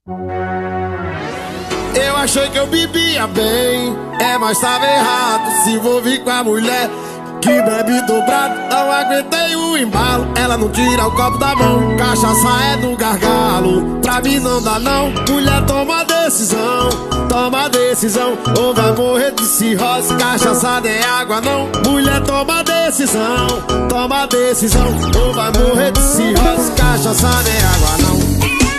Eu achei que eu bebia bem, mas tava errado. Se envolvi com a mulher que bebe dobrado. Não aguentei o embalo, ela não tira o copo da mão. Cachaça é do gargalo, pra mim não dá não. Mulher, toma decisão, ou vai morrer de cirrose. Cachaça não é água não. Mulher, toma decisão, ou vai morrer de cirrose. Cachaça não é água não.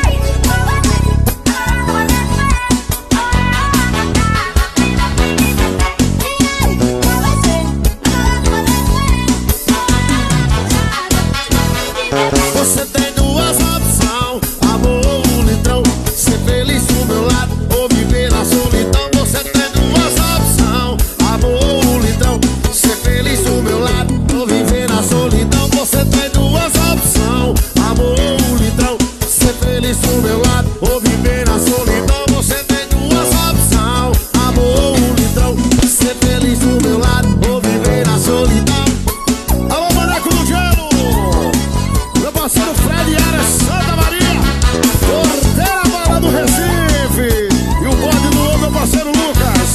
Você tem duas opções, amor ou um litrão. Ser feliz do meu lado ou viver na solidão. Você tem duas opções, amor ou um litrão. Ser feliz do meu lado ou viver na solidão. Você tem duas opções, amor ou um litrão. Ser feliz do meu lado ou viver na solidão. Você tem duas opções, amor ou um litrão. Ser feliz do meu lado ou viver na solidão. Alô, Maneco do Gelo, meu parceiro Fred Ara Santa Maria, porteira bala do Recife, e o bode do meu parceiro Lucas.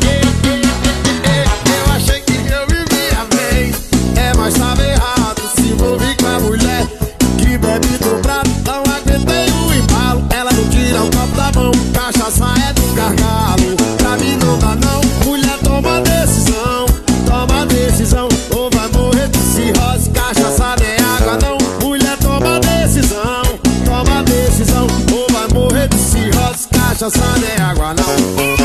Eu achei que eu vivia bem, mas tava errado. Se envolvi com a mulher que bebe dobrado. Não aguentei o embalo, ela não tira o copo da mão. Cachaça é do gargalo, pra mim não dá não. Mulher, toma decisão, ou vai morrer de cirrose. Cachaça não é água não. Mulher, toma decisão, ou vai morrer de cirrose. Cachaça não é água não.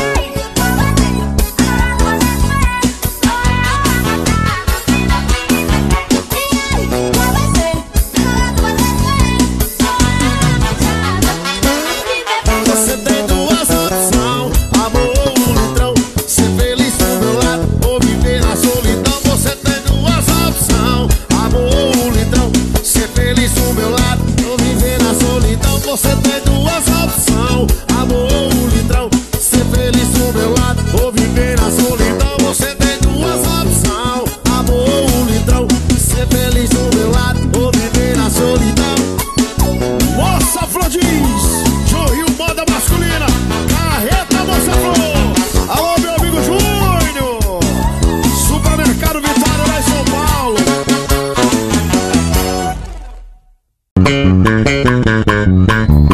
Você tem duas opções, amor ou um litrão. Ser feliz do meu lado ou viver na solidão. Você tem duas opções, amor ou um litrão. Ser feliz do meu lado ou viver na solidão. Você tem duas opções, amor ou um litrão. Ser feliz do meu lado ou viver na solidão. Você tem duas opções, amor ou um litrão. Ser feliz do meu lado ou viver na solidão. Moça Flor diz, Rio Moda Masculina, Carreta Moça Flor. Alô, meu amigo Júnior, Supermercado Vitória lá em São Paulo.